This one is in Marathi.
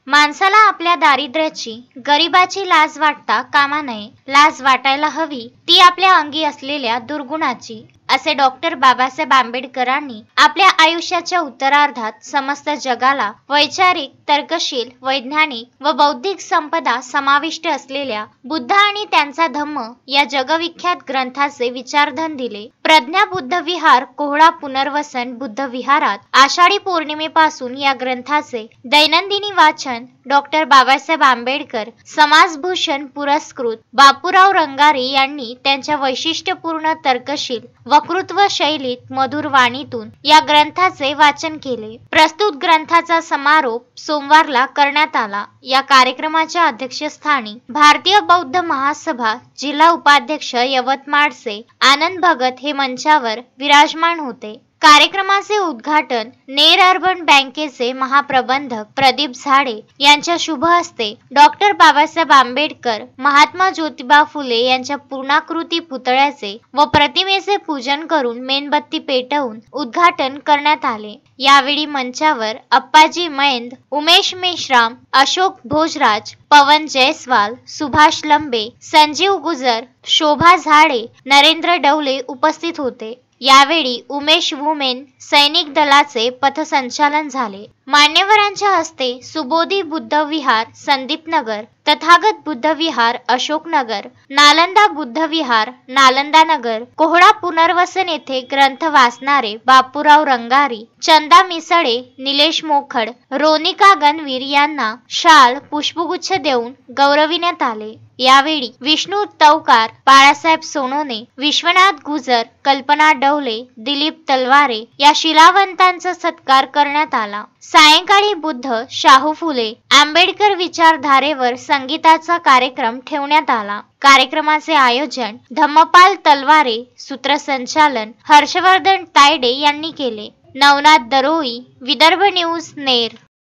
माणसाला आपल्या दारिद्र्याची, गरिबाची लाज वाटता कामा नये. लाज वाटायला हवी ती आपल्या अंगी असलेल्या दुर्गुणाची, असे डॉक्टर बाबासाहेब आंबेडकरांनी आपल्या आयुष्याच्या उत्तरार्धात समस्त जगाला वैचारिक, तर्कशील, वैज्ञानिक व बौद्धिक संपदा समाविष्ट असलेल्या बुद्ध आणि त्यांचा धम्म या जगविख्यात ग्रंथाचे विचारधन दिले. प्रज्ञा बुद्ध विहार, कोहळा पुनर्वसन बुद्ध विहारात आषाढी पौर्णिमेपासून या ग्रंथाचे दैनंदिनी वाचन डॉक्टर बाबासाहेब आंबेडकर समाजभूषण पुरस्कृत बापूराव रंगारी यांनी त्यांच्या वैशिष्ट्यपूर्ण तर्कशील वक्तृत्व शैलीत मधुर वाणीतून या ग्रंथाचे वाचन केले. प्रस्तुत ग्रंथाचा समारोप सोमवारला करण्यात आला. या कार्यक्रमाच्या अध्यक्षस्थानी भारतीय बौद्ध महासभा जिल्हा उपाध्यक्ष यवतमाळचे आनंद भगत हे मंचावर विराजमान होते. कार्यक्रमाचे उद्घाटन नेर अर्बन बँकेचे महाप्रबंधक प्रदीप झाडे यांच्या शुभ हस्ते डॉक्टर बाबासाहेब आंबेडकर, महात्मा ज्योतिबा फुले यांच्या पूर्णाकृती पुतळ्याचे व प्रतिमेचे पूजन करून मेणबत्ती पेटवून उद्घाटन करण्यात आले. यावेळी मंचावर अप्पाजी मैंद, उमेश मेश्राम, अशोक भोजराज, पवन जयस्वाल, सुभाष लंबे, संजीव गुजर, शोभा झाडे, नरेंद्र डवले उपस्थित होते. यावेळी उमेश वुमेन सैनिक दलाचे पथसंचालन झाले. मान्यवरांच्या हस्ते सुबोधी बुद्ध विहार संदीप नगर, तथागत बुद्ध विहार अशोक नगर, नालंदा बुद्ध विहार नालंदा नगर, कोहळा पुनर्वसन येथे ग्रंथ वाचणारे बापूराव रंगारी, चंदा मिसळे, निलेश मोखड, रोनिका गणवीर यांना शाल पुष्पगुच्छ देऊन गौरविण्यात आले. यावेळी विष्णू तवकार, बाळासाहेब सोनोने, विश्वनाथ गुजर, कल्पना डवले, दिलीप तलवारे या शिलावंतांचा सत्कार करण्यात आला. सायंकाळी बुद्ध, शाहू फुले, आंबेडकर विचारधारेवर संगीताचा कार्यक्रम ठेवण्यात आला. कार्यक्रमाचे आयोजन धम्मपाल तलवारे, सूत्रसंचालन हर्षवर्धन तायडे यांनी केले. नवनाथ दरोई, विदर्भ न्यूज, नेर.